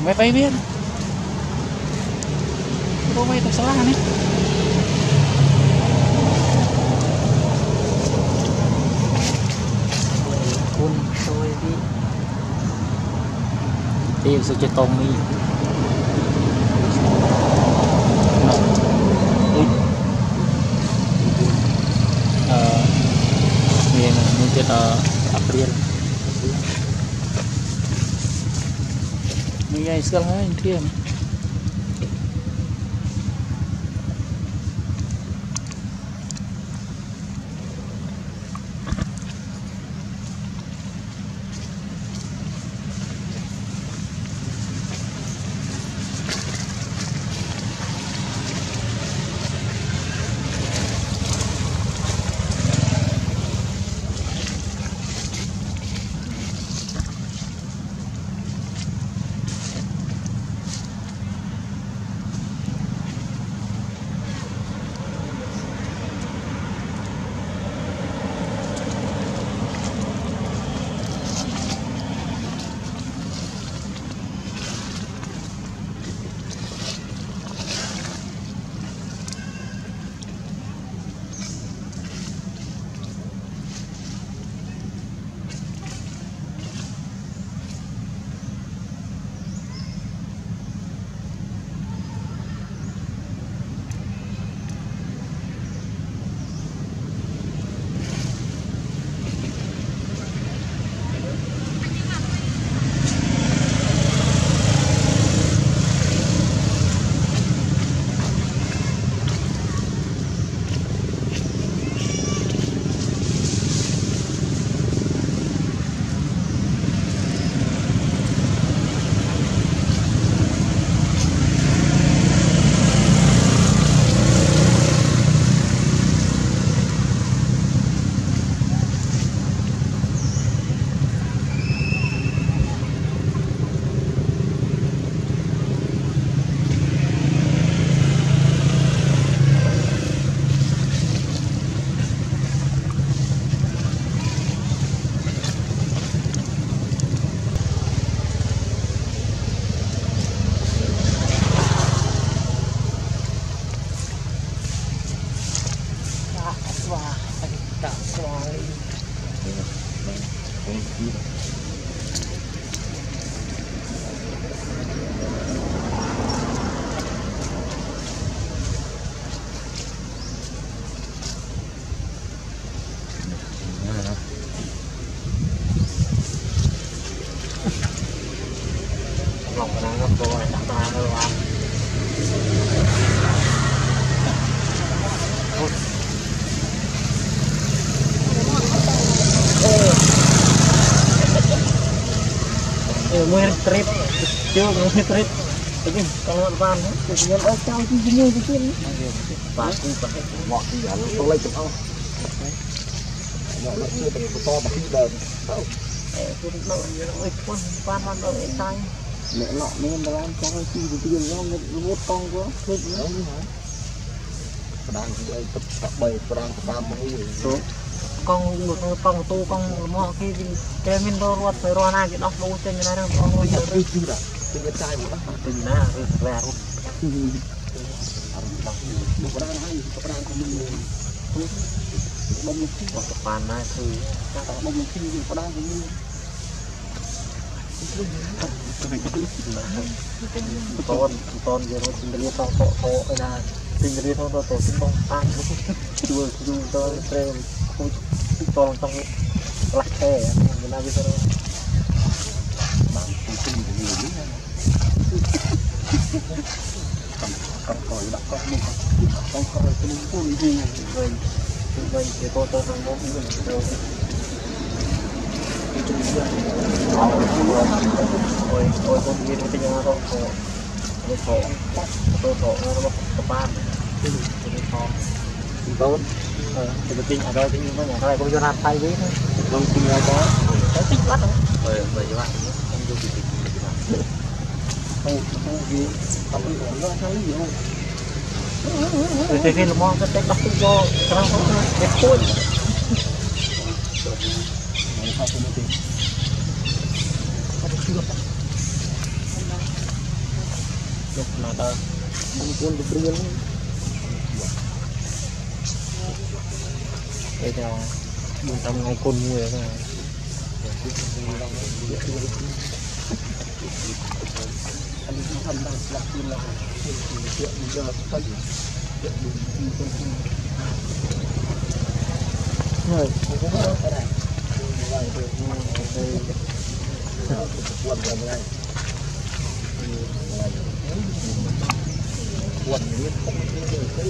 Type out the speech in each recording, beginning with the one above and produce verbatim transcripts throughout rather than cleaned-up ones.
máy bay biết có máy tàu xóa này pun tôi đi tìm sự cho Tommy ờ miền miền chết ở April mình ngày xưa hay thiên lòng đang ngâm tôi đặt ra thôi mà mười trip chưa mười trip ini kalau van itu yang ở trong cái như cái kia và cũng phải ngọt thì giờ tôi lấy chụp không ngọt nó chưa được to mà cái đời đâu tôi nó ơi quan van van đâu để sai mẹ nọ nên là ăn cho chi thì tiền nó nó vốt con quá thích nữa đang đây tập tập bày đang tam số con một con tu con mò khi cái mình đo ruột phải ro na cái đọc lô trên này đâu con ngồi chơi chưa đã trên cái chai một tình na rồi về luôn một cái đang hay một cái đang của mình bông một cái một bàn này thì các bạn bông một cái gì có đang của mình con con giờ nó tình yêu to to to cái nào tình yêu to to to cũng không tan chưa chưa to xem không to trong lắc xe người ta biết đâu bạn không tin được gì nữa con con coi đặt con mình con coi cái mình phun gì rồi rồi thì tôi tôi không có người đâu ôi ôi con đi nó tính ra thôi tôi thọ tôi thọ nó có ban tôi thọ tốt thì cái tinh ở đây thì nó nhà đây có cho làm tay với thôi không tinh ra có có tích lắm rồi vậy các bạn không vô kỳ tích không không gì không bị ổn ra sao gì không rồi thì khi nó mong cái đắp vô cho nó không đẹp thôi lúc nào ta không quân được riêng đây là một trăm ngày côn mùi rồi này anh đi thăm đang lạc tin là chuyện giờ phân chuyện rồi không có cái này vậy được đây quần là đây quần biết không được cái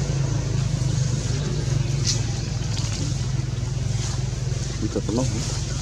Hãy subscribe cho kênh Ghiền Mì Gõ để không bỏ lỡ những video hấp dẫn.